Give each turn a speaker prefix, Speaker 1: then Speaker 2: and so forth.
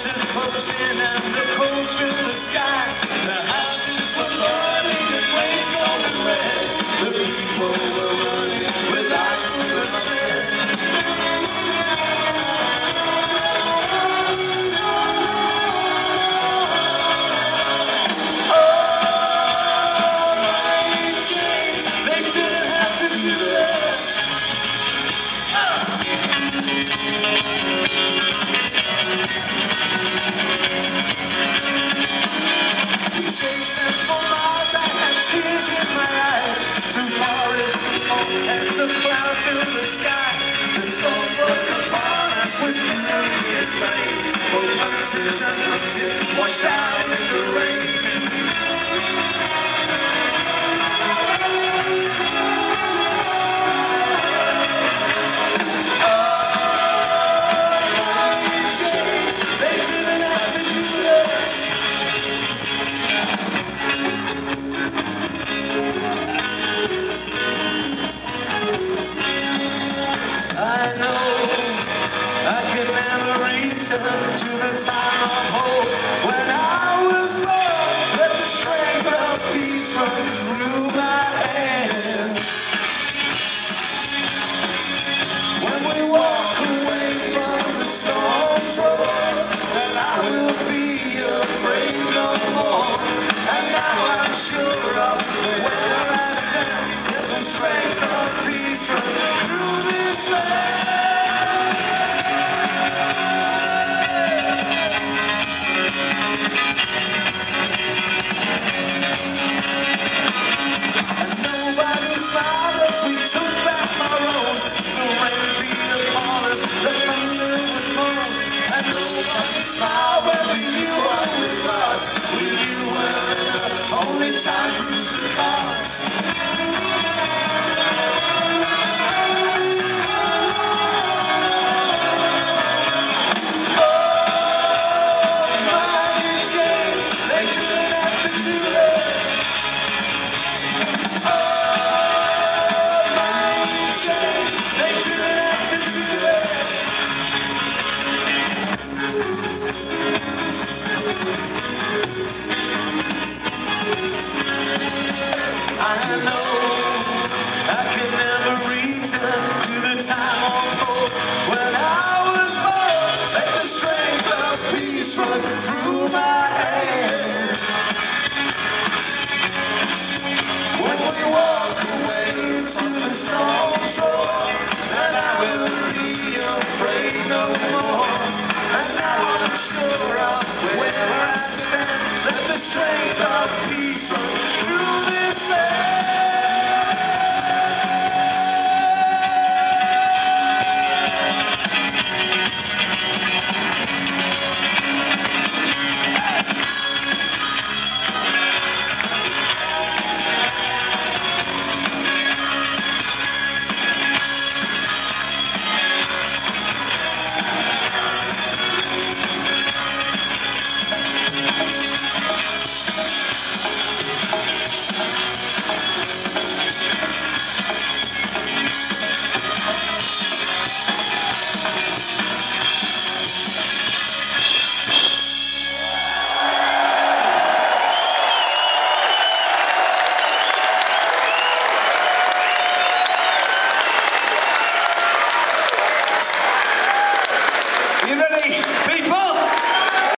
Speaker 1: are closing and the coals fill the sky. The houses were burning, the flames glowing red. The people were running with eyes full of dread. Oh, my chains, they didn't have to do this. We chased them for miles, I had tears in my eyes. Through forest as the cloud filled the sky. The sun broke upon us with fury and flame. Both hunters and hunted, washed out in the rain. They didn't have to do this. I know I could never return to the time of hope when I was born. Let the strength of peace run through my hands. When we walk away from the storm's roar, then I will be afraid no more. And now I'm sure of where I stand. Let the strength of peace run through this land. And nobody smiled as we took back our own. The rain beat upon us, the thunder would moan. And nobody smiled when we knew what was lost. We knew well enough, only time proves the cost. I know I could never return to the time of hope when I was born. Let the strength of peace run through my hands. When we walk away into the storm's roar, then I will be afraid no more. And now I'm sure of where I stand. Let the strength of peace run through